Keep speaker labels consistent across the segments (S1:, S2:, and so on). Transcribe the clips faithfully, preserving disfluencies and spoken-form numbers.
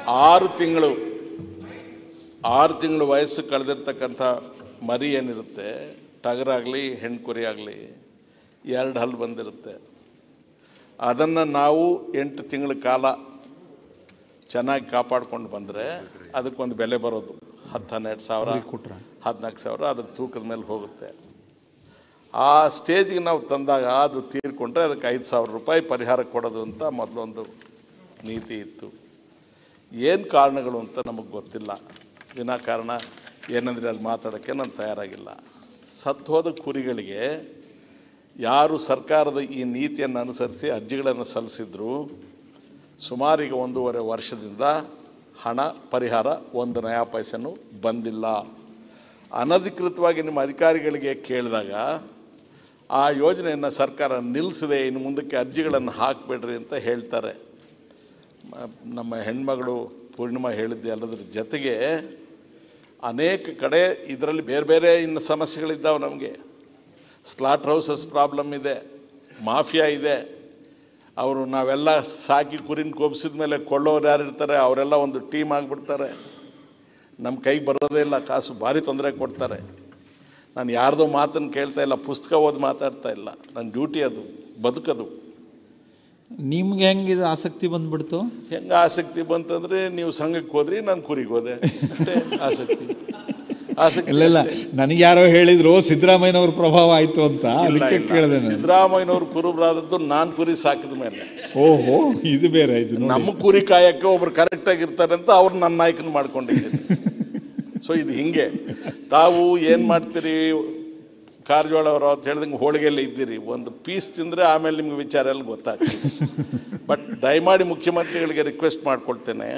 S1: ಆರು ತಿಂಗಳು ಆರು ತಿಂಗಳು ವಯಸ್ಸು ಕಳೆದಿರ್ತಕ್ಕಂಥ ಮರಿ ಏನಿರುತ್ತೆ, ಟಗರಾಗಲಿ ಹೆಣ್ಣು ಕುರಿ ಆಗಲಿ, ಎರಡು ಹಲ್ಲು ಬಂದಿರುತ್ತೆ. ಅದನ್ನು ನಾವು ಎಂಟು ತಿಂಗಳ ಕಾಲ ಚೆನ್ನಾಗಿ ಕಾಪಾಡ್ಕೊಂಡು ಬಂದರೆ ಅದಕ್ಕೊಂದು ಬೆಲೆ ಬರೋದು. ಹತ್ತು ಹನ್ನೆರಡು ಸಾವಿರ ಹದಿನಾಲ್ಕು ಸಾವಿರ ಅದಕ್ಕೆ ತೂಕದ ಮೇಲೆ ಹೋಗುತ್ತೆ. ಆ ಸ್ಟೇಜಿಗೆ ನಾವು ತಂದಾಗ ಅದು ತೀರ್ಕೊಂಡ್ರೆ ಅದಕ್ಕೆ ಐದು ಸಾವಿರ ರೂಪಾಯಿ ಪರಿಹಾರ ಕೊಡೋದು ಅಂತ ಮೊದಲೊಂದು ನೀತಿ ಇತ್ತು. ಏನು ಕಾರಣಗಳು ಅಂತ ನಮಗೆ ಗೊತ್ತಿಲ್ಲ. ವಿನಾಕಾರಣ ಏನಂದರೆ ಅದು ಮಾತಾಡೋಕ್ಕೆ ನಾನು ತಯಾರಾಗಿಲ್ಲ. ಸತ್ತು ಹೋದ ಕುರಿಗಳಿಗೆ ಯಾರು ಸರ್ಕಾರದ ಈ ನೀತಿಯನ್ನು ಅನುಸರಿಸಿ ಅರ್ಜಿಗಳನ್ನು ಸಲ್ಲಿಸಿದ್ರು ಸುಮಾರಿಗೆ ಒಂದೂವರೆ ವರ್ಷದಿಂದ ಹಣ ಪರಿಹಾರ ಒಂದು ನಯಾ ಪೈಸೆನೂ ಬಂದಿಲ್ಲ. ಅನಧಿಕೃತವಾಗಿ ನಿಮ್ಮ ಅಧಿಕಾರಿಗಳಿಗೆ ಕೇಳಿದಾಗ ಆ ಯೋಜನೆಯನ್ನು ಸರ್ಕಾರ ನಿಲ್ಲಿಸಿದೆ, ಇನ್ನು ಮುಂದಕ್ಕೆ ಅರ್ಜಿಗಳನ್ನು ಹಾಕಬೇಡ್ರಿ ಅಂತ ಹೇಳ್ತಾರೆ. ನಮ್ಮ ಹೆಣ್ಮಗಳು ಪೂರ್ಣಿಮಾ ಹೇಳಿದ್ದೆ ಎಲ್ಲದ್ರ ಜೊತೆಗೆ ಅನೇಕ ಕಡೆ ಇದರಲ್ಲಿ ಬೇರೆ ಬೇರೆ ಇನ್ನು ಸಮಸ್ಯೆಗಳಿದ್ದಾವೆ. ನಮಗೆ ಸ್ಲಾಟರ್ ಹೌಸಸ್ ಪ್ರಾಬ್ಲಮ್ ಇದೆ, ಮಾಫಿಯಾ ಇದೆ. ಅವರು ನಾವೆಲ್ಲ ಸಾಕಿ ಕುರಿನ ಕೊಬ್ಸಿದ ಮೇಲೆ ಕೊಳ್ಳೋರು ಯಾರು ಇರ್ತಾರೆ ಅವರೆಲ್ಲ ಒಂದು ಟೀಮ್ ಆಗಿಬಿಡ್ತಾರೆ. ನಮ್ಮ ಕೈಗೆ ಬರೋದೇ ಇಲ್ಲ, ಕಾಸು ಭಾರಿ ತೊಂದರೆ ಕೊಡ್ತಾರೆ. ನಾನು ಯಾರ್ದೋ ಮಾತನ್ನು ಕೇಳ್ತಾ ಇಲ್ಲ, ಪುಸ್ತಕ ಓದಿ ಮಾತಾಡ್ತಾ ಇಲ್ಲ. ನನ್ನ ಡ್ಯೂಟಿ ಅದು, ಬದುಕದು.
S2: ನಿಮ್ಗೆ ಹೆಂಗಿದು ಆಸಕ್ತಿ ಬಂದ್ಬಿಡ್ತು?
S1: ಹೆಂಗೆ ಆಸಕ್ತಿ ಬಂತಂದರೆ ನೀವು ಸಂಘಕ್ಕೆ ಹೋದ್ರಿ, ನಾನು ಕುರಿಗೆ ಹೋದೆ ಅಷ್ಟೇ. ಆಸಕ್ತಿ ಆಸಕ್ತಿ
S2: ಇಲ್ಲ ಇಲ್ಲ ನನಗೆ ಯಾರೋ ಹೇಳಿದ್ರು ಸಿದ್ದರಾಮಯ್ಯನವ್ರ ಪ್ರಭಾವ ಆಯಿತು ಅಂತ, ಅದಕ್ಕೆ ಕೇಳಿದೆ.
S1: ಸಿದ್ದರಾಮಯ್ಯನವ್ರು ಕುರುಬರಾದದ್ದು ನಾನು ಕುರಿ ಸಾಕಿದ ಮೇಲೆ.
S2: ಓಹೋ, ಇದು ಬೇರೆ. ಇದು
S1: ನಮ್ಮ ಕುರಿ ಕಾಯಕ್ಕೆ ಒಬ್ರು ಕರೆಕ್ಟಾಗಿರ್ತಾರೆ ಅಂತ ಅವ್ರು ನನ್ನ ನಾಯಕನ ಮಾಡ್ಕೊಂಡಿದ್ದೀನಿ. ಸೊ ಇದು ಹಿಂಗೆ ತಾವು ಏನು ಮಾಡ್ತೀರಿ, ಕಾರಜೋಳ ಅವರು ಅಂತ ಹೇಳಿದಂಗೆ ಹೋಳಿಗೆಲ್ಲ ಇದ್ದೀರಿ, ಒಂದು ಪೀಸ್ ತಿಂದರೆ ಆಮೇಲೆ ನಿಮ್ಗೆ ವಿಚಾರ ಎಲ್ಲ ಗೊತ್ತಾಗ್ತದೆ. ಬಟ್ ದಯಮಾಡಿ ಮುಖ್ಯಮಂತ್ರಿಗಳಿಗೆ ರಿಕ್ವೆಸ್ಟ್ ಮಾಡ್ಕೊಳ್ತೇನೆ,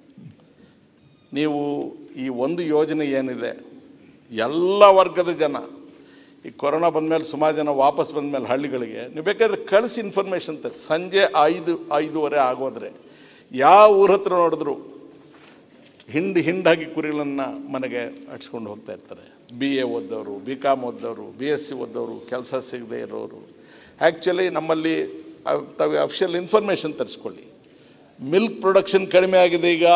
S1: ನೀವು ಈ ಒಂದು ಯೋಜನೆ ಏನಿದೆ ಎಲ್ಲ ವರ್ಗದ ಜನ, ಈ ಕೊರೋನಾ ಬಂದಮೇಲೆ ಸುಮಾರು ಜನ ವಾಪಸ್ ಬಂದಮೇಲೆ ಹಳ್ಳಿಗಳಿಗೆ ನೀವು ಬೇಕಾದರೆ ಕಳಿಸಿ ಇನ್ಫಾರ್ಮೇಷನ್ ತ ಸಂಜೆ ಐದು ಐದೂವರೆ ಆಗೋದ್ರೆ ಯಾವ ಊರ ಹತ್ರ ನೋಡಿದ್ರು ಹಿಂಡು ಹಿಂಡಾಗಿ ಕುರಿಗಳನ್ನು ಮನೆಗೆ ಅಟ್ಸ್ಕೊಂಡು ಹೋಗ್ತಾ ಇರ್ತಾರೆ. ಬಿ ಎ ಓದೋರು, ಬಿ ಕಾಮ್ ಓದೋರು, ಬಿ ಎಸ್ ಸಿ ಓದೋರು, ಕೆಲಸ ಸಿಗದೆ ಇರೋರು. ಆ್ಯಕ್ಚುಲಿ ನಮ್ಮಲ್ಲಿ ತಾವು ಅಫಿಷಿಯಲ್ ಇನ್ಫಾರ್ಮೇಷನ್ ತರಿಸ್ಕೊಳ್ಳಿ. ಮಿಲ್ಕ್ ಪ್ರೊಡಕ್ಷನ್ ಕಡಿಮೆ ಆಗಿದೆ ಈಗ.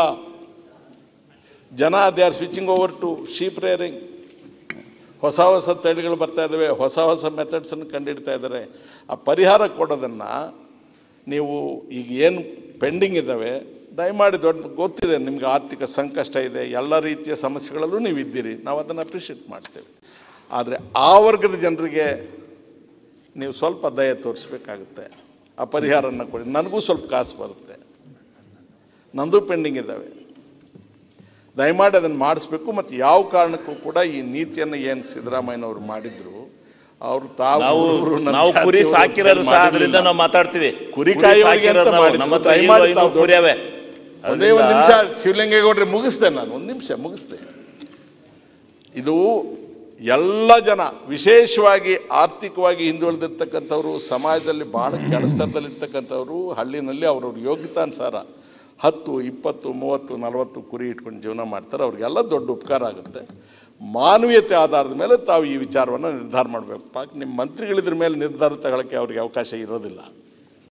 S1: ಜನ they are switching over to sheep rearing. ಹೊಸ ಹೊಸ ತಳಿಗಳು ಬರ್ತಾ ಇದ್ದಾವೆ, ಹೊಸ ಹೊಸ ಮೆಥಡ್ಸನ್ನು ಕಂಡುಹಿಡ್ತಾ ಇದ್ದಾರೆ. ಆ ಪರಿಹಾರ ಕೊಡೋದನ್ನು ನೀವು ಈಗ ಏನು ಪೆಂಡಿಂಗ್ ಇದ್ದಾವೆ ದಯಮಾಡಿ, ದೊಡ್ಡ ಗೊತ್ತಿದೆ ನಿಮಗೆ ಆರ್ಥಿಕ ಸಂಕಷ್ಟ ಇದೆ, ಎಲ್ಲ ರೀತಿಯ ಸಮಸ್ಯೆಗಳಲ್ಲೂ ನೀವು ಇದ್ದೀರಿ, ನಾವು ಅದನ್ನು ಅಪ್ರಿಷಿಯೇಟ್ ಮಾಡ್ತೇವೆ. ಆದರೆ ಆ ವರ್ಗದ ಜನರಿಗೆ ನೀವು ಸ್ವಲ್ಪ ದಯೆ ತೋರಿಸ್ಬೇಕಾಗುತ್ತೆ. ಆ ಪರಿಹಾರನ ಕೊಡಿ. ನನಗೂ ಸ್ವಲ್ಪ ಕಾಸು ಬರುತ್ತೆ, ನಂದು ಪೆಂಡಿಂಗ್ ಇದ್ದಾವೆ. ದಯಮಾಡಿ ಅದನ್ನು ಮಾಡಿಸ್ಬೇಕು. ಮತ್ತು ಯಾವ ಕಾರಣಕ್ಕೂ ಕೂಡ ಈ ನೀತಿಯನ್ನು ಏನು ಸಿದ್ದರಾಮಯ್ಯನವರು ಮಾಡಿದ್ರು ಅವರು ತಾವು
S3: ನಾವು ಕುರಿ ಸಾಕಿರೋರು ಸಹ ಅದರಿಂದ ನಾವು ಮಾತಾಡ್ತೀವಿ.
S1: ಕುರಿ ಕಾಯುವವರಿಗೆ ಅಂತ ಮಾಡಿದ್ರು. ಒಂದೇ ಒಂದು ನಿಮಿಷ ಶಿವಲಿಂಗೇಗೌಡ್ರೆ ಮುಗಿಸ್ತೇನೆ ನಾನು, ಒಂದು ನಿಮಿಷ ಮುಗಿಸ್ತೆ. ಇದು ಎಲ್ಲ ಜನ, ವಿಶೇಷವಾಗಿ ಆರ್ಥಿಕವಾಗಿ ಹಿಂದುಳಿದಿರ್ತಕ್ಕಂಥವ್ರು, ಸಮಾಜದಲ್ಲಿ ಭಾಳ ಕೆಳಸ್ತರದಲ್ಲಿರ್ತಕ್ಕಂಥವ್ರು, ಹಳ್ಳಿನಲ್ಲಿ ಅವ್ರವ್ರ ಯೋಗ್ಯತಾನುಸಾರ ಹತ್ತು ಇಪ್ಪತ್ತು ಮೂವತ್ತು ನಲವತ್ತು ಕುರಿ ಇಟ್ಕೊಂಡು ಜೀವನ ಮಾಡ್ತಾರೆ. ಅವ್ರಿಗೆಲ್ಲ ದೊಡ್ಡ ಉಪಕಾರ ಆಗುತ್ತೆ. ಮಾನವೀಯತೆ ಆಧಾರದ ಮೇಲೆ ತಾವು ಈ ವಿಚಾರವನ್ನು ನಿರ್ಧಾರ ಮಾಡಬೇಕು. ಪಾಕ್ ನಿಮ್ಮ ಮಂತ್ರಿಗಳಿದ್ರ ಮೇಲೆ ನಿರ್ಧಾರ ತಗೊಳ್ಳೋಕ್ಕೆ ಅವ್ರಿಗೆ ಅವಕಾಶ ಇರೋದಿಲ್ಲ.